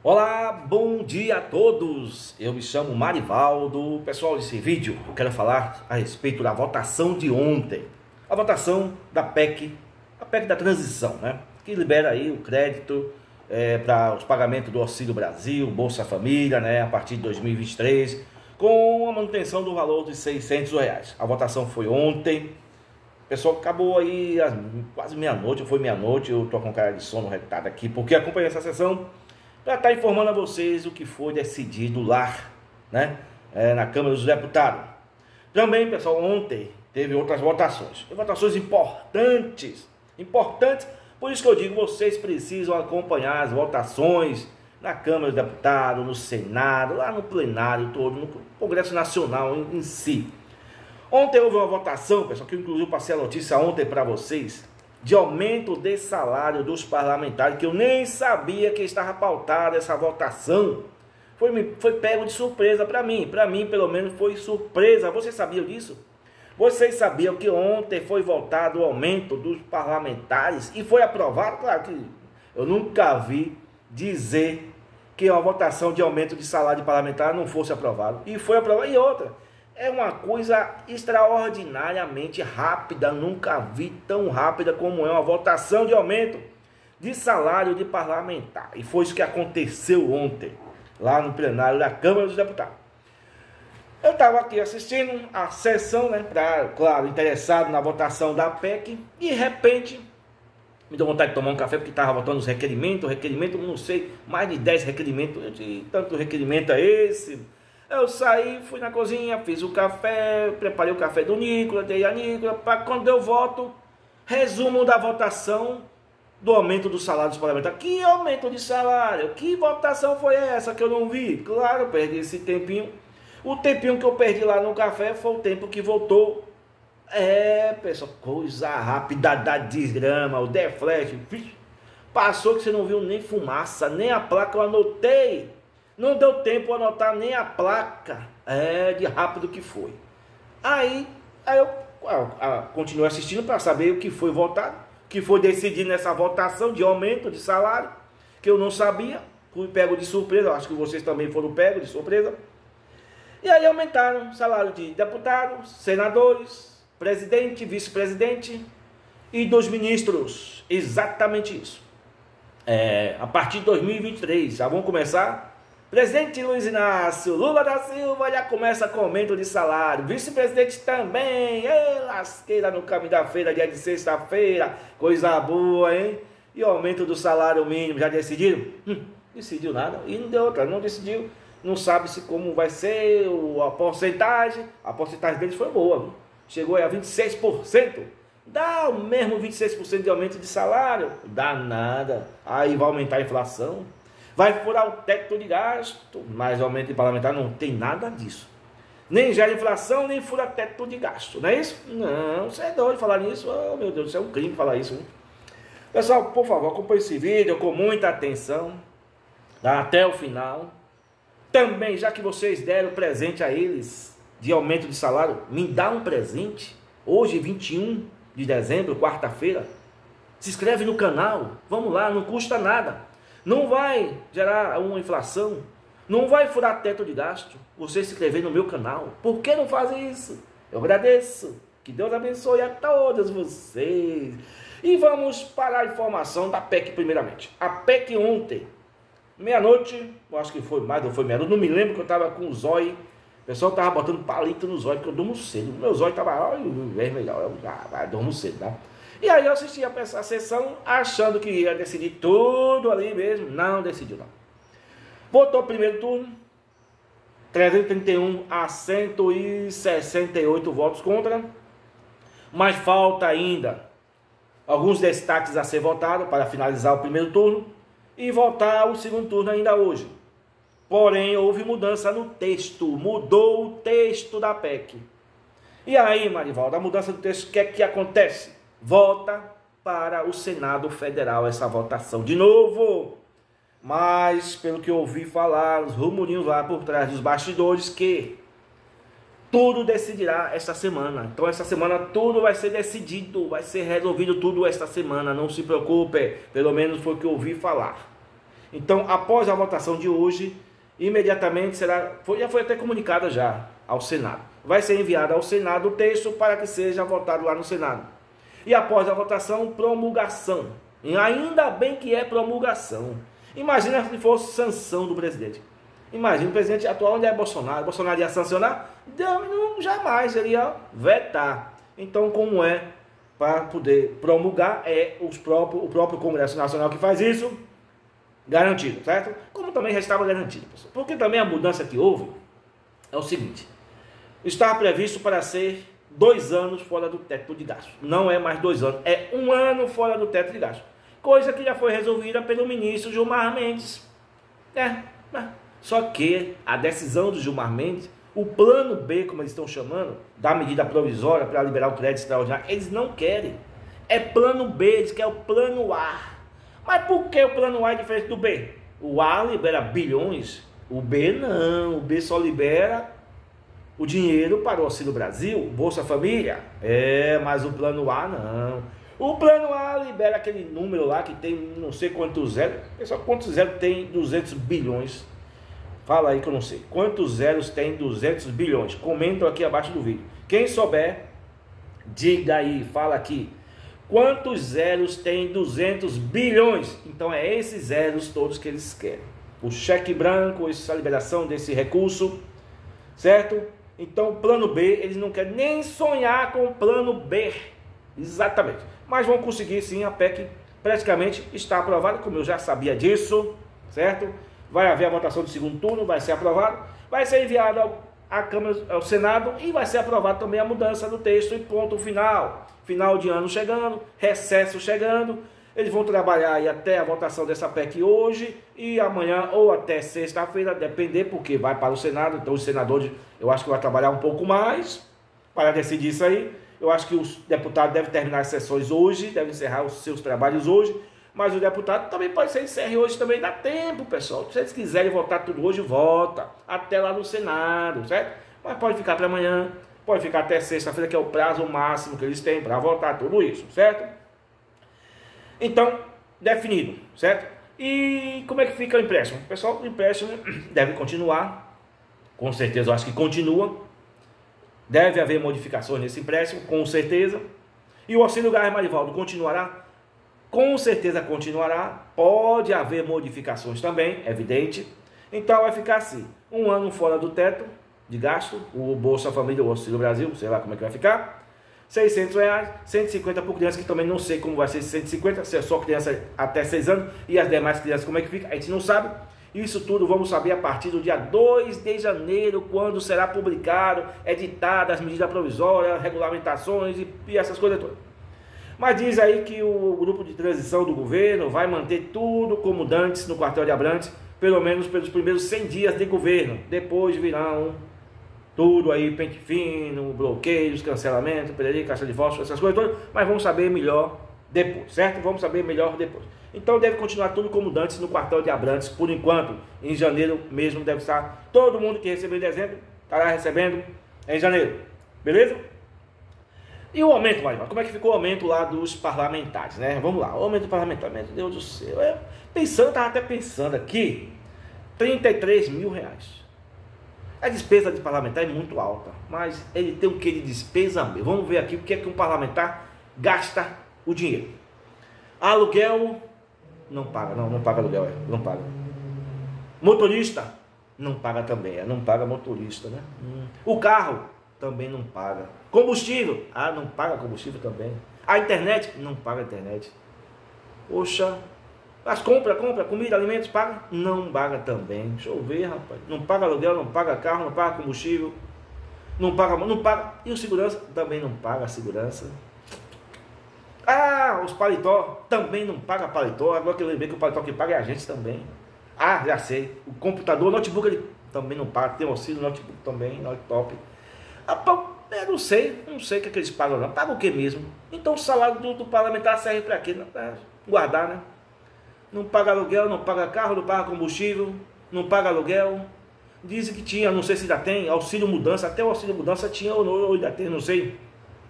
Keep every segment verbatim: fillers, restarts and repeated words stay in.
Olá, bom dia a todos. Eu me chamo Marivaldo. Pessoal, nesse vídeo eu quero falar a respeito da votação de ontem. A votação da P E C, a P E C da transição, né? Que libera aí o crédito é, para os pagamentos do Auxílio Brasil, Bolsa Família, né? A partir de dois mil e vinte e três, com a manutenção do valor de seiscentos reais. A votação foi ontem. O pessoal acabou aí às quase meia-noite, foi meia-noite. Eu tô com cara de sono retado aqui, porque acompanhei essa sessão para estar informando a vocês o que foi decidido lá, né, é, na Câmara dos Deputados. Também, pessoal, ontem teve outras votações, votações importantes, importantes, por isso que eu digo, vocês precisam acompanhar as votações na Câmara dos Deputados, no Senado, lá no plenário todo, no Congresso Nacional em, em si. Ontem houve uma votação, pessoal, que eu inclusive passei a notícia ontem para vocês, de aumento de salário dos parlamentares, que eu nem sabia que estava pautada essa votação. Foi, foi pego de surpresa para mim, para mim pelo menos foi surpresa. Vocês sabiam disso? Vocês sabiam que ontem foi votado o aumento dos parlamentares e foi aprovado? Claro que eu nunca vi dizer que uma votação de aumento de salário de parlamentar não fosse aprovado. E foi aprovado. E outra, é uma coisa extraordinariamente rápida, nunca vi tão rápida como é uma votação de aumento de salário de parlamentar. E foi isso que aconteceu ontem, lá no plenário da Câmara dos Deputados. Eu estava aqui assistindo a sessão, né, pra, claro, interessado na votação da P E C, e de repente me deu vontade de tomar um café, porque estava votando os requerimentos, requerimento, não sei, mais de dez requerimentos, de tanto requerimento é esse. Eu saí, fui na cozinha, fiz o café, preparei o café do Nicolas, dei a Nicolas, para quando eu voto, resumo da votação do aumento do salário dos parlamentares. Que aumento de salário? Que votação foi essa que eu não vi? Claro, eu perdi esse tempinho. O tempinho que eu perdi lá no café foi o tempo que voltou. É, pessoal, coisa rápida da desgrama, o The Flash. Passou que você não viu nem fumaça, nem a placa, eu anotei. Não deu tempo a anotar nem a placa, é, de rápido que foi. Aí, aí eu, eu, eu continuei assistindo para saber o que foi votado, o que foi decidido nessa votação de aumento de salário, que eu não sabia, fui pego de surpresa, acho que vocês também foram pegos de surpresa. E aí aumentaram o salário de deputados, senadores, presidente, vice-presidente e dos ministros, exatamente isso. É, a partir de dois mil e vinte e três, já vão começar. Presidente Luiz Inácio Lula da Silva já começa com aumento de salário. Vice-presidente também. Ei, lasqueira no caminho da feira, dia de sexta-feira. Coisa boa, hein? E o aumento do salário mínimo, já decidiram? Hum, decidiu nada. E não deu outra, não decidiu. Não sabe-se como vai ser a porcentagem. A porcentagem deles foi boa, viu? Chegou a vinte e seis por cento. Dá o mesmo vinte e seis por cento de aumento de salário? Dá nada. Aí vai aumentar a inflação. Vai furar o teto de gasto, mas o aumento de parlamentar não tem nada disso. Nem gera inflação, nem fura teto de gasto, não é isso? Não, você é doido de falar nisso, oh meu Deus, isso é um crime falar isso. Hein? Pessoal, por favor, acompanhe esse vídeo com muita atenção, tá? Até o final. Também, já que vocês deram presente a eles de aumento de salário, me dá um presente, hoje vinte e um de dezembro, quarta-feira. Se inscreve no canal, vamos lá, não custa nada. Não vai gerar uma inflação, não vai furar teto de gasto, você se inscrever no meu canal. Por que não fazem isso? Eu agradeço. Que Deus abençoe a todos vocês. E vamos para a informação da P E C primeiramente. A P E C ontem, meia-noite, eu acho que foi mais, não foi meia-noite, não me lembro que eu estava com o zóio. O pessoal estava botando palito no zóio, porque eu durmo cedo. O meu zóio estava vermelhão, eu já durmo cedo, né? E aí eu assisti a, a sessão achando que ia decidir tudo ali mesmo. Não decidiu, não. Votou o primeiro turno. trezentos e trinta e um a cento e sessenta e oito votos contra. Mas falta ainda alguns destaques a ser votados para finalizar o primeiro turno. E votar o segundo turno ainda hoje. Porém, houve mudança no texto. Mudou o texto da P E C. E aí, Marivaldo, a mudança do texto, o que é que acontece? Volta para o Senado Federal essa votação de novo. Mas, pelo que eu ouvi falar, os rumorinhos lá por trás dos bastidores, que tudo decidirá esta semana. Então, essa semana tudo vai ser decidido, vai ser resolvido tudo esta semana. Não se preocupe, pelo menos foi o que eu ouvi falar. Então, após a votação de hoje, imediatamente será, foi, já foi até comunicada já ao Senado. Vai ser enviado ao Senado o texto para que seja votado lá no Senado. E após a votação, promulgação. E ainda bem que é promulgação. Imagina se fosse sanção do presidente. Imagina o presidente atual, onde é Bolsonaro. Bolsonaro ia sancionar? Não, jamais, ele ia vetar. Então, como é para poder promulgar, é os próprios, o próprio Congresso Nacional que faz isso, garantido, certo? Como também já estava garantido, pessoal. Porque também a mudança que houve é o seguinte: estava previsto para ser dois anos fora do teto de gastos. Não é mais dois anos, é um ano fora do teto de gastos. Coisa que já foi resolvida pelo ministro Gilmar Mendes. É, é. Só que a decisão do Gilmar Mendes, o plano B, como eles estão chamando, da medida provisória para liberar o crédito extraordinário, eles não querem. É plano B, eles querem o plano A. Mas por que o plano A é diferente do B? O A libera bilhões, o B não. O B só libera o dinheiro para o Auxílio Brasil, Bolsa Família. É, mas o plano A não. O plano A libera aquele número lá que tem não sei quantos zeros. Pessoal, quantos zeros tem duzentos bilhões? Fala aí que eu não sei. Quantos zeros tem duzentos bilhões? Comenta aqui abaixo do vídeo. Quem souber, diga aí, fala aqui. Quantos zeros tem duzentos bilhões? Então é esses zeros todos que eles querem. O cheque branco, essa liberação desse recurso, certo? Então o plano B, eles não querem nem sonhar com o plano B. Exatamente. Mas vão conseguir sim, a P E C praticamente está aprovada, como eu já sabia disso, certo? Vai haver a votação do segundo turno, vai ser aprovado, vai ser enviado ao, à Câmara, ao Senado e vai ser aprovado também a mudança do texto e ponto final. Final de ano chegando, recesso chegando, eles vão trabalhar aí até a votação dessa P E C hoje e amanhã ou até sexta-feira, depender, porque vai para o Senado, então os senadores eu acho que vai trabalhar um pouco mais para decidir isso aí. Eu acho que os deputados devem terminar as sessões hoje, devem encerrar os seus trabalhos hoje. Mas o deputado também pode ser encerre hoje, também dá tempo, pessoal. Se eles quiserem votar tudo hoje, vota. Até lá no Senado, certo? Mas pode ficar para amanhã, pode ficar até sexta-feira, que é o prazo máximo que eles têm para votar tudo isso, certo? Então, definido, certo? E como é que fica o empréstimo? Pessoal, o empréstimo deve continuar. Com certeza, eu acho que continua. Deve haver modificações nesse empréstimo, com certeza. E o auxílio gás, Marivaldo, continuará? Com certeza continuará, pode haver modificações também, evidente. Então vai ficar assim, um ano fora do teto de gasto, o Bolsa Família, o Auxílio Brasil, sei lá como é que vai ficar. seiscentos reais, cento e cinquenta por criança, que também não sei como vai ser cento e cinquenta, se é só criança até seis anos, e as demais crianças como é que fica, a gente não sabe. Isso tudo vamos saber a partir do dia dois de janeiro, quando será publicado, editado as medidas provisórias, regulamentações e, e essas coisas todas. Mas diz aí que o grupo de transição do governo vai manter tudo como dantes no quartel de Abrantes, pelo menos pelos primeiros cem dias de governo. Depois virão tudo aí, pente fino, bloqueios, cancelamento, perder caixa de fósforo, essas coisas todas. Mas vamos saber melhor depois, certo? Vamos saber melhor depois. Então deve continuar tudo como dantes no quartel de Abrantes, por enquanto. Em janeiro mesmo deve estar todo mundo que recebeu em dezembro, estará recebendo em janeiro. Beleza? E o aumento, Marivaldo, como é que ficou o aumento lá dos parlamentares, né? Vamos lá, o aumento parlamentar, meu Deus do céu. É, pensando, estava até pensando aqui, trinta e três mil reais. A despesa de parlamentar é muito alta, mas ele tem um quê de despesa mesmo. Vamos ver aqui o que é que um parlamentar gasta o dinheiro. Aluguel, não paga, não, não paga aluguel, é, não paga. Motorista, não paga também, é, não paga motorista, né? Hum. O carro, também não paga. Combustível, ah, não paga combustível também. A internet, não paga a internet. Poxa, as compras, compra, comida, alimentos, paga? Não paga também. Deixa eu ver, rapaz. Não paga aluguel, não paga carro, não paga combustível. Não paga, não paga. E o segurança também não paga a segurança. Ah, os paletó também não paga paletó. Agora que eu lembrei que o paletó que paga é a gente também. Ah, já sei. O computador, o notebook, ele também não paga. Tem auxílio notebook também, notebook. Eu não sei, não sei o que, é que eles pagam não. Pagam o que mesmo? Então o salário do, do parlamentar serve para quê? Para guardar, né? Não paga aluguel, não paga carro, não paga combustível, não paga aluguel. Dizem que tinha, não sei se ainda tem, auxílio mudança, até o auxílio mudança tinha ou, não, ou ainda tem, não sei.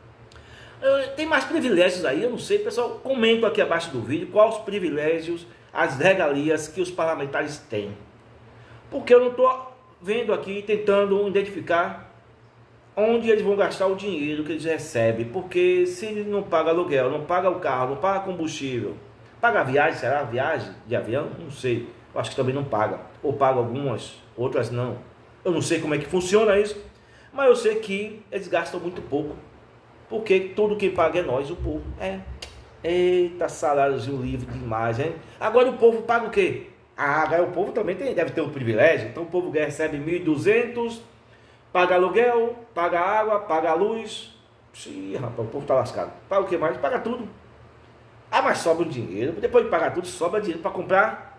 Tem mais privilégios aí, eu não sei. Pessoal, comenta aqui abaixo do vídeo quais os privilégios as regalias que os parlamentares têm. Porque eu não estou vendo aqui, tentando identificar onde eles vão gastar o dinheiro que eles recebem. Porque se ele não paga aluguel, não paga o carro, não paga combustível, paga a viagem, será? Viagem de avião? Não sei. Eu acho que também não paga. Ou paga algumas, outras não. Eu não sei como é que funciona isso. Mas eu sei que eles gastam muito pouco. Porque tudo quem paga é nós, o povo. É. Eita, saláriozinho livre demais, hein? Agora o povo paga o quê? Ah, agora o povo também tem, deve ter um privilégio. Então o povo recebe mil e duzentos, paga aluguel, paga água, paga luz. Sim, rapaz, o povo tá lascado. Paga o que mais? Paga tudo. Ah, mas sobra o dinheiro. Depois de pagar tudo, sobra dinheiro para comprar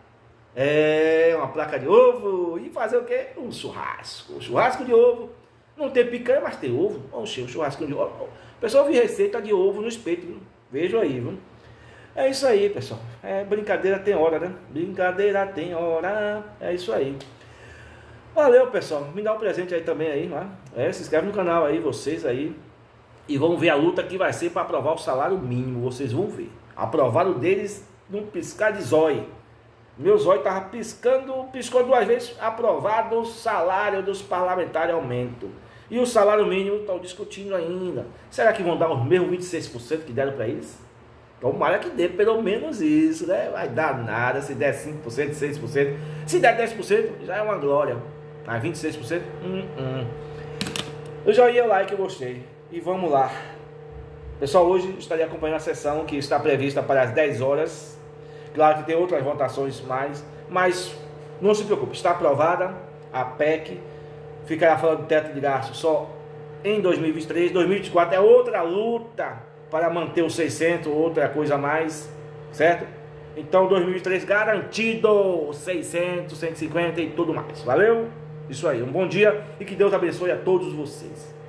é, uma placa de ovo e fazer o quê? Um churrasco. Um churrasco de ovo. Não tem picanha, mas tem ovo. Oxe, um churrasco de ovo. O pessoal viu receita de ovo no espeto, viu? Vejo aí, viu? É isso aí, pessoal. É, brincadeira tem hora, né? Brincadeira tem hora. É isso aí. Valeu, pessoal. Me dá um presente aí também aí, né? É, se inscreve no canal aí, vocês aí. E vamos ver a luta que vai ser para aprovar o salário mínimo. Vocês vão ver. Aprovaram deles num piscar de zóio. Meu zóio tava piscando, piscou duas vezes. Aprovado o salário dos parlamentares aumento. E o salário mínimo estão discutindo ainda. Será que vão dar os mesmos vinte e seis por cento que deram para eles? Tomara que dê pelo menos isso, né? Vai dar nada se der cinco por cento, seis por cento. Se der dez por cento, já é uma glória. Mas vinte e seis por cento, hum, hum. Eu já ia like, eu gostei. E vamos lá. Pessoal, hoje estarei acompanhando a sessão que está prevista para as dez horas. Claro que tem outras votações mais, mas não se preocupe, está aprovada a P E C. Ficará falando do teto de gasto só em dois mil e vinte e três. dois mil e vinte e quatro é outra luta para manter os seiscentos, outra coisa a mais, certo? Então dois mil e vinte e três garantido, seiscentos, cento e cinquenta e tudo mais. Valeu? Isso aí, um bom dia e que Deus abençoe a todos vocês.